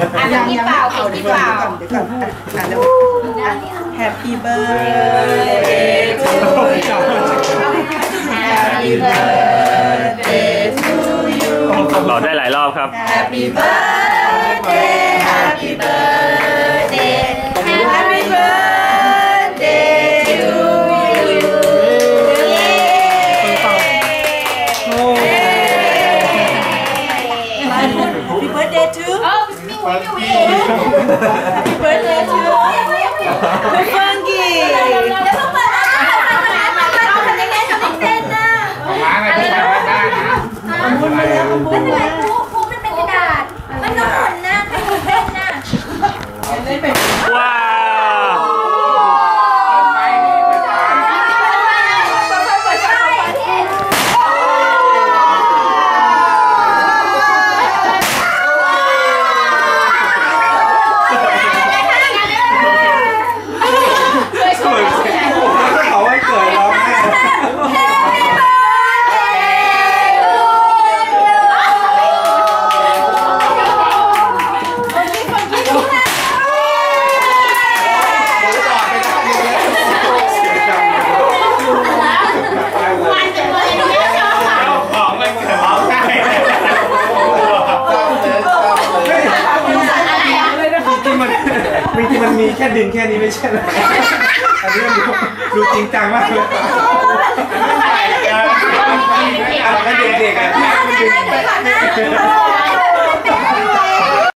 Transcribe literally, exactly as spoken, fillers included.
ยังยังเปล่าเดี๋ยวก่อนเดี๋ยวก่อนอ่านแล้ว Happy birthday to you Happy birthday to you ต่อได้หลายรอบครับ Happy birthday Happy birthday Happy birthday to you Happy birthday to Happy birthday to Funky เราทำยังไงทำไม่เป็นนะมาอะไรที่ทำได้นะมุนมาแล้วมุนไม่เป็นไรครูครูมันเป็นกระดาษมันต้องหมุนนะมันเล่นนะว้าวจริงมันมีแค่ดินแค่นี้ไม่ใช่หรออันนี้ดูดูจริงจังมากเลยเด็กๆอ่ะ